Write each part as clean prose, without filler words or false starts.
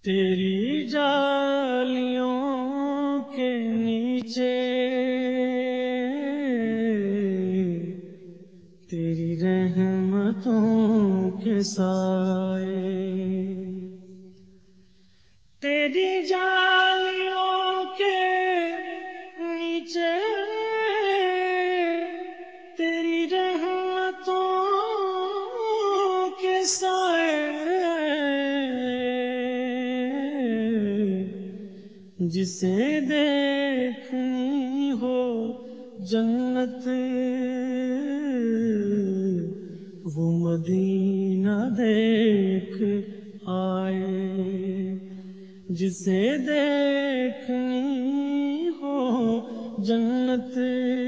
تیری جالیوں کے نیچے تیری رحمتوں کے سائے، تیری جالیوں کے نیچے تیری رحمتوں کے سائے، جسے دیکھنی ہو جنت وہ مدینہ دیکھ آئے، جسے دیکھنی ہو جنت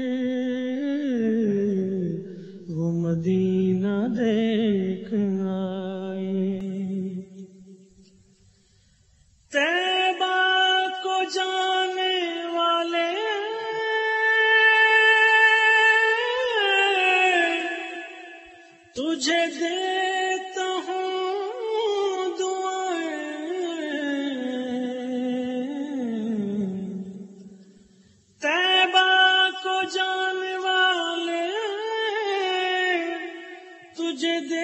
وہ مدینہ دیکھ آئے۔ طیبہ کو جانے والے تجھے دیتا ہوں دعائیں، طیبہ کو جانے والے تجھے